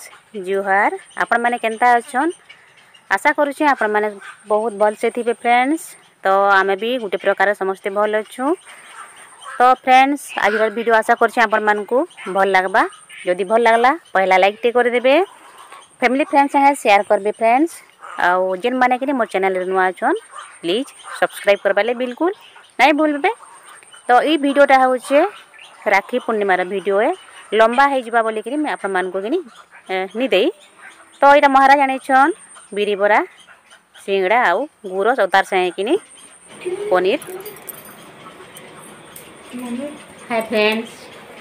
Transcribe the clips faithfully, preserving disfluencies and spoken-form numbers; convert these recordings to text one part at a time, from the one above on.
जुहार आपण माने केनता अछन आशा करूछे आपण माने बहुत भल से थिबे फ्रेंड्स। तो आमे भी गुटे प्रकार समस्ते भल अछु। तो फ्रेंड्स आज वीडियो आशा करछे आपण मान को भल लागबा। जदि भल लागला पहला लाइक टे कर देबे, फैमिली फ्रेंड्स संगे शेयर करबे फ्रेंड्स। आउ जेन माने कि मोर चैनल रे नुआ अछन प्लीज सब्सक्राइब करबाले बिल्कुल नहीं भूलबे। तो ई वीडियोटा होचे राखी पूर्णिमा रा वीडियो है, लंबा है जिबा बोली कि मैं आपण मान को कि नि देई। तो इटा महाराज आने छन बिरी बरा सिंगड़ा आउ गुरो सतार से कि पनीर। हाय फ्रेंड्स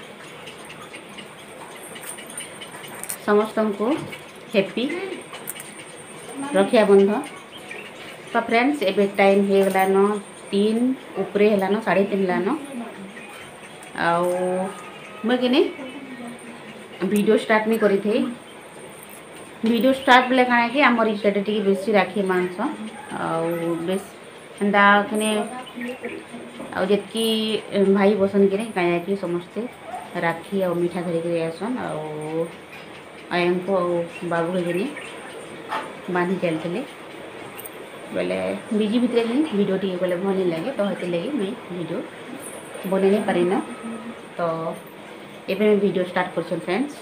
समस्त को हैप्पी रक्षा बंधन। तो फ्रेंड्स एबे टाइम हे गला न तीन ऊपरे हला न साढ़े तीन हला न आउ मैं कि वीडियो स्टार्ट नहीं करी थी। वीडियो स्टार्ट बेले काना कि आमर इस्टेट टी बेसी राखी मांस आउ बेस एंदा कने आउ जेतकी भाई बसन कि काया कि समस्ते राखी आउ मीठा धरी के आसन आउ आयन को बाबू के जनी बांधी चलते बोले बिजी भितर वीडियो टी बोले भल नहीं लगे। तो हेते लगे मैं वीडियो बने नहीं पारी न। तो एबे मैं वीडियो स्टार्ट कर फ्रेंड्स।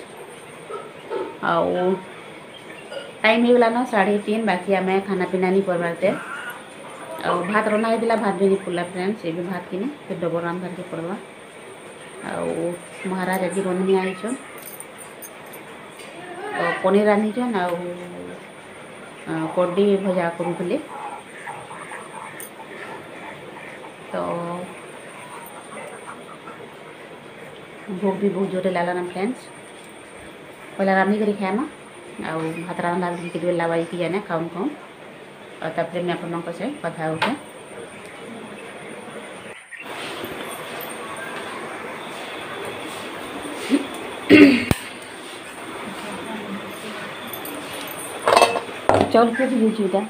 आउ टाइम हो गला न साढ़े तीन बाकी आम खाना पीना नहीं करवाते। आउ भात रंधा होता भात भी नहीं पड़ला फ्रेंड्स। ये भात कि फिर डबल रांधार के पड़वा। आउ महाराज आज रंधनी आईछन तो पनीर रांधिछन आउ कड्डी भजा करूले। तो भोग भी बहुत जोरे लागला ना फ्रेंड्स। पहला रांधि कर खाएमा आउ भात रांधा के बेला बाई की जाने खाऊन खाऊन और तापर मैं अपन से कथा होते। चल के बुझीदा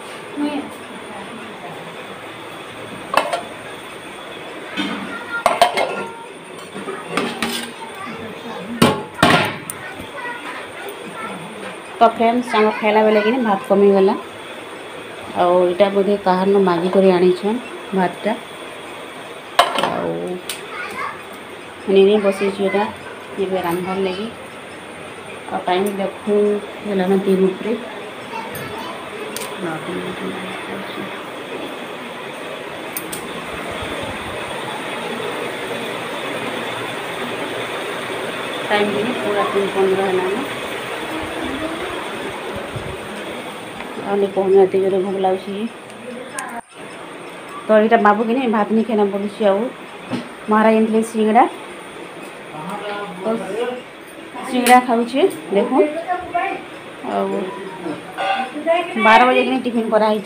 तो फ्रेंड्स आम खाला बेले कि भात कमी गला और इटा बोधे कहार न मागी कर आनीछन भातटा आउ बसई ये रांधार लगी। और टाइम देखू है तीन उपरे टाइम भी पूरा तीन पंद्रह है कहना एत जोर भोग लगे। तो यहाँ बाबू कि भात नहीं खाना बोलूँ आउ महाराज आनी सिंगड़ा तो सिंगड़ा खाऊे देखो आउ बारह बजे कि टिफिन कराई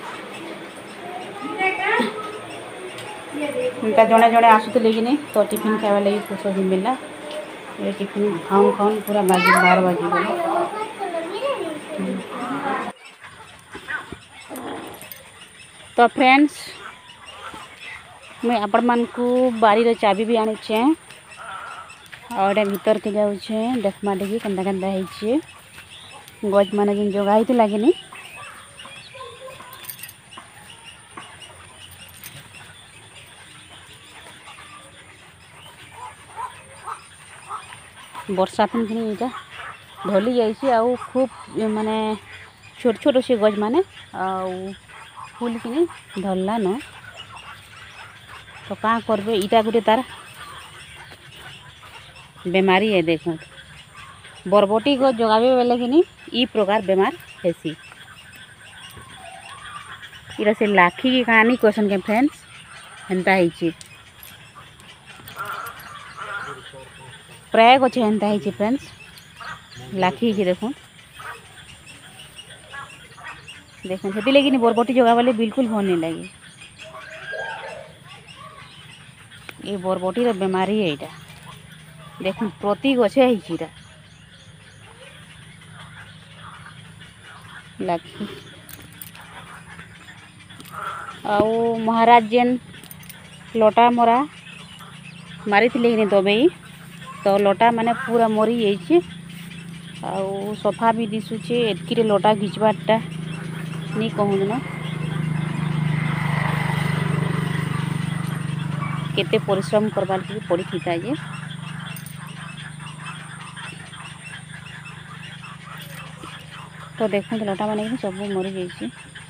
जड़े जड़े आसुले कि तो टिफिन खावा लगे फुर्सत मिलला। ये टिफिन खाऊन खाऊन पूरा बाजी बारह बाजी गला। तो फ्रेंड्स मैं आपण मान को बारी चाबी भी आनीचे और भीतर के जाऊे देखमा देखी केन्ता केन्ता है गज मान जिन जगाई तो लगे वर्षा दिन कि ढली जाइए आउ खूब माने छोट छोट से गज माने आउ फूल कि धरला न। तो क्या करबे इटा गोटे तार बेमारी है। देखो बरबटी गज जगाबे बेले कि ई प्रकार बेमार हेसी। इरा से लाखी की कहानी क्वेश्चन के फ्रेंड्स हेन्ता है प्राय गछ हेन्ता है फ्रेंड्स लाखी की देखो देखो से लगे बरबटी जगा वाले बिल्कुल भल नहीं लगे। ये बरबटी बेमारी है यहाँ देख प्रति गछे है लाखी। आउ महाराज जेन लटा मरा मारी कि दबे तो लटा माने पूरा मरी जाइए आउ सफा भी दिशुचे एतकी लटा घिचबारटा नहीं कहून ना केते परिश्रम करवार के पड़ी थीता जे तो देखो लटा मैंने सब मरी जाइए।